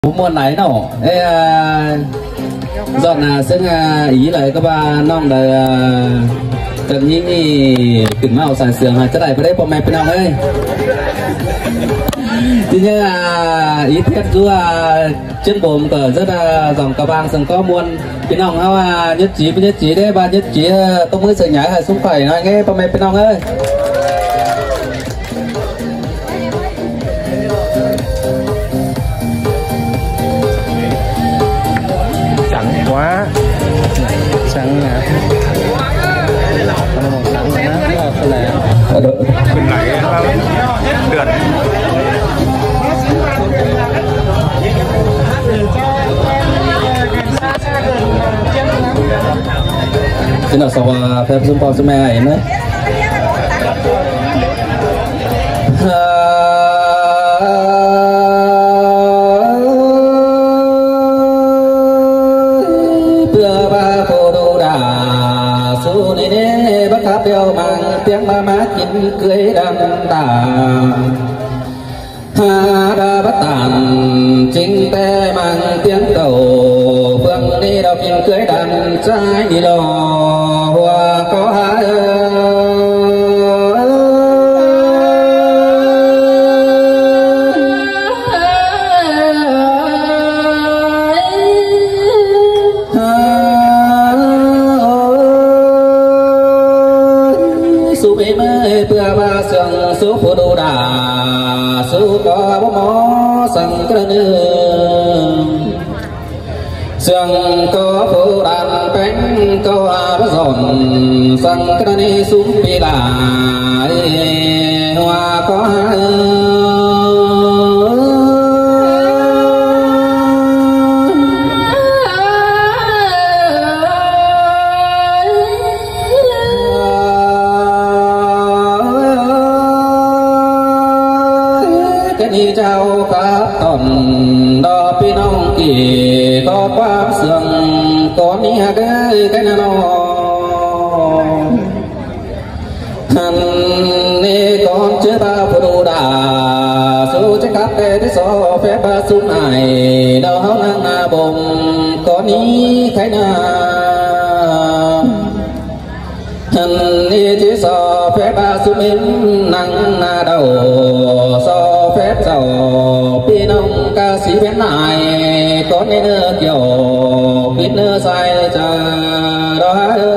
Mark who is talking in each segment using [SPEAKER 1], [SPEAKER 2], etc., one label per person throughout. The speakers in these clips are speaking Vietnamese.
[SPEAKER 1] Muôn này nào dọn xin ý lời các bà non đời cần những kính màu sản sườn chất này vào đây bọn mẹ bên nào ấy thì như ý thiết chú trên bồm cờ rất là dòng cà vàng sừng có muôn bên nào hao nhất trí đấy ba nhất trí tôi mới sợ nhái hay xuống phải nói nghe bọn mẹ bên nào ơi
[SPEAKER 2] quá sẵn nè màu sẵn đó là bên này đường
[SPEAKER 1] thế nào sau phép zoom vào zoom này nữa đeo mang tiếng ba má kín cưới đâm đà ha đa bất tàn chính te mang tiếng cầu phương đi đâu kín cưới đâm trái đi lò hoa có hai số phụ đồ đà số có bó mó sẵn cái nương sẵn có phụ đàn cánh có bó giòn sẵn cái này xuống bị đà hoa có đi trao cả tòn đo pi nông kỳ có quá sương có ní cái nào hắn nê con chưa ba phụ đồ đà số chắc cáp thế số phép ba súng này đâu năng bồn có ní cái nào hắn nê chỉ so phép ba súng năng đầu so phép giàu pi nông ca sĩ bên này có nên kiểu biết nữa sai cha đó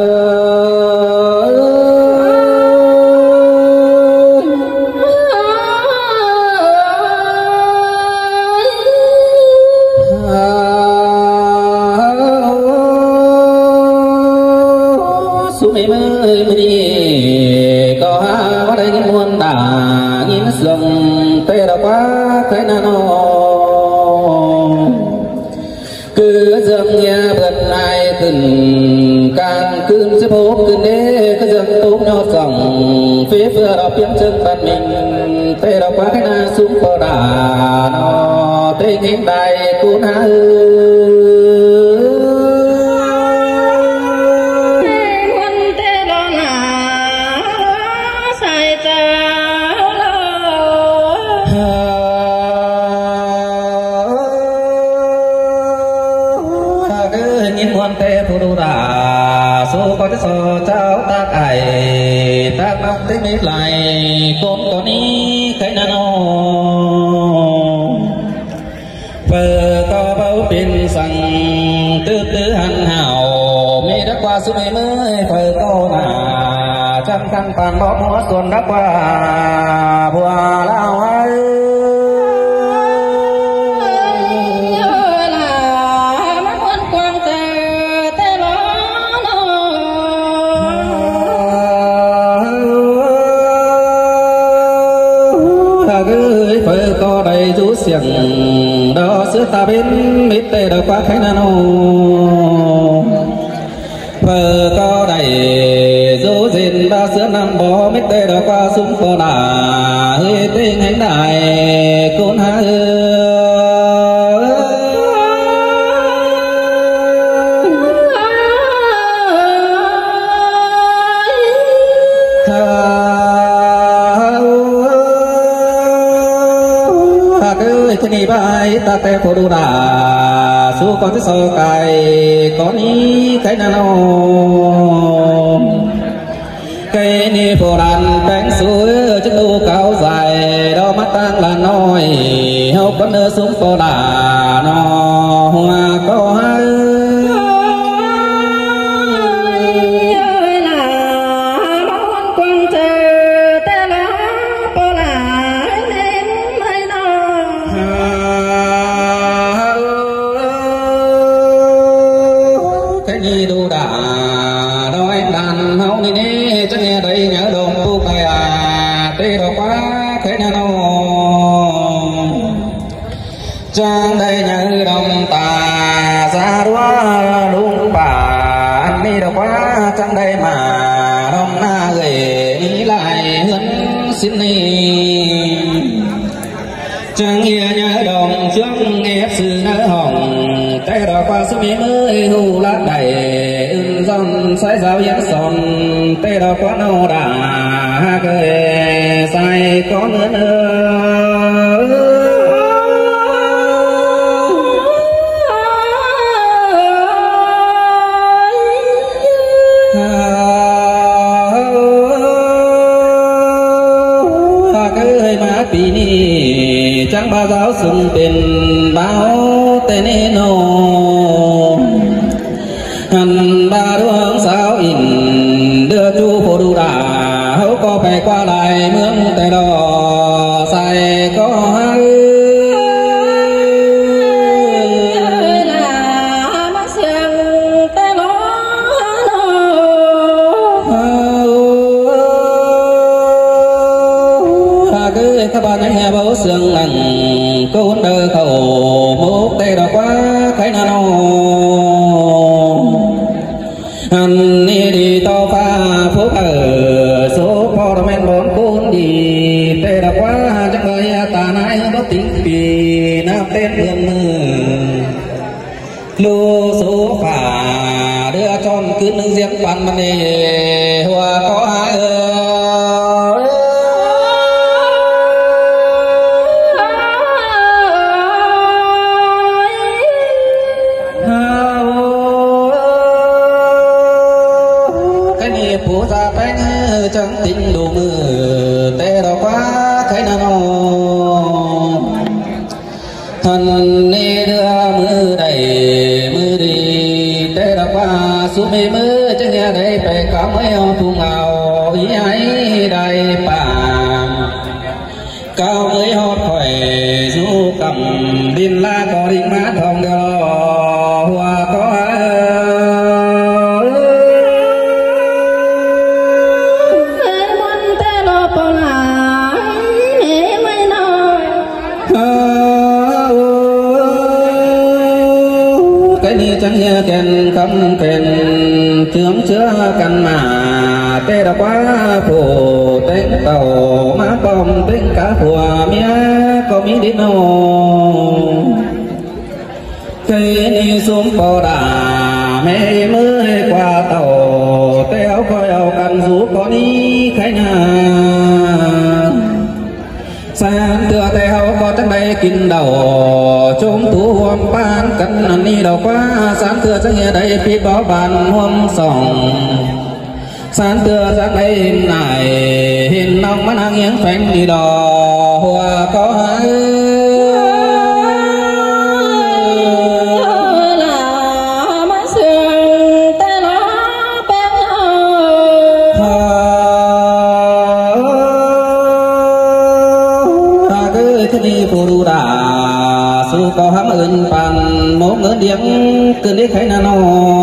[SPEAKER 1] số mấy mươi đi có có đây những muôn đà nhìn sương tê đã quá cái nào cứ dâng nhà gần ai từng càng cứ xếp hốp cứ đế cứ dâng tốt nhau dòng phía vừa đó kiếm chân bàn mình tê đã quá cái nào xuống bờ đà nó tê nghiêng đài cuốn há số có cái số cháu tác ải tác nông thế biết lại con có ní cái nào vợ có bao pin rằng tư tư hành hào mi đã qua số này mới vợ có là trăm khăn bàn bó múa xuân đã qua bùa lao ấy có đầy rú xiềng đó sữa ta bên mít tê đã quá khách nào vợ có đầy rú dìn ta sữa năm bó mít tê đã qua súng phò đà hơi tinh hành đại côn há cái này bài hít ta te phô đô đà su con thế so cài có ní cái nào cây ni phô đàn bánh suối chân đu cao dài đo mắt tăng là nói hậu con nơ xuống phô đà nó hoa có hai trang đây nhớ đồng tà ra đua đúng bà anh đi đâu quá trang đây mà đông na gửi đi lại hướng xin đi trang nghe nhớ đồng trước ép sự nỡ hồng tay đỏ qua số mỹ mới hù lát đầy dòng sai giáo yếm son tay đỏ quá nâu đà cười sai có nữa chẳng ba giáo sung tiền báo tên nô hẳn ba đuông sao in đưa chu phô đu đà hấu có phải qua lại mướn tay đò sai có hai các bạn nghe báo sương lặng cô đỡ khẩu mốc tay đỏ quá cái nào anh đi to pha phố ở số phò men bốn côn đi tay đỏ quá chắc người ta nãy bất tính vì nam tên đường lô số phà đưa tròn cứ nâng riêng bàn bàn đề hoa có hai chẳng tính đồ mưa tê đỏ quá cái nào thần nê đưa mưa đầy mưa đi tê đỏ quá xuống mê mưa chẳng nghe đây phải có mấy ông thu ngào ý ấy đầy bàn cao mới hót khỏe du cầm đinh la có đinh mát hồng đỏ hoa có chẳng nghe kèn cấm kèn chướng chứa căn mà tê đã quá phù tên tàu má bom tên cá phùa mía có mí đi nô cây đi xuống bò đà mê mới qua tàu tê áo coi áo căn rú có đi khai nhà sáng tựa tê áo có chắc đây kinh đầu chúng thủ hôm ban cân ni đầu quá sáng tựa chắc nghe đây phi bó bàn hôm sòng sáng tựa chắc đây hình này hình nông mắt hàng nghiêng phanh đi đò hoa có hai có hám ơn bàn một ngỡ điếng cứ đi khai nào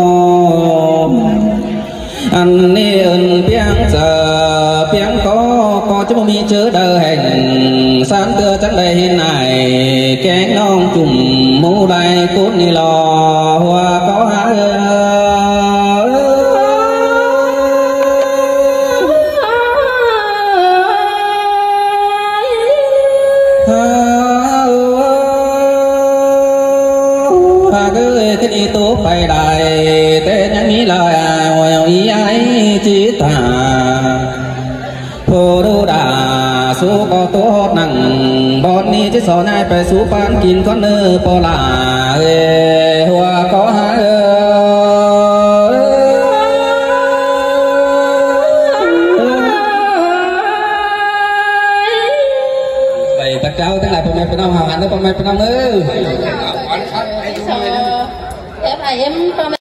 [SPEAKER 1] anh đi ơn tiếng giờ tiếng có chứ mi chớ đờ hành sáng tưa chắc đây hình này kén non chùm mũ đai cốt ni lò hoa có há đi tốt bài đài tên nhắn nghĩ lời ngoài ý ấy chỉ thà phô đô đà số có tốt nặng bọn ni chứ สอนายไปสู่ปานกินก้อนเนื้อปลาหัวก็หาไปตะเก้าทั้งหลายพ่อแม่พี่น้องหาหันแล้วพ่อแม่พี่น้องเอ้ย
[SPEAKER 3] em